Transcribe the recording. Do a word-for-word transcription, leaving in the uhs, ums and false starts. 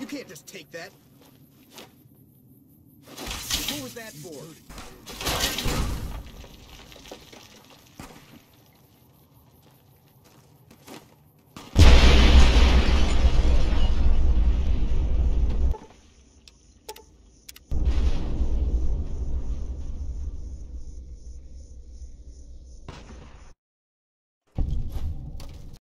can't just take that. What was that for?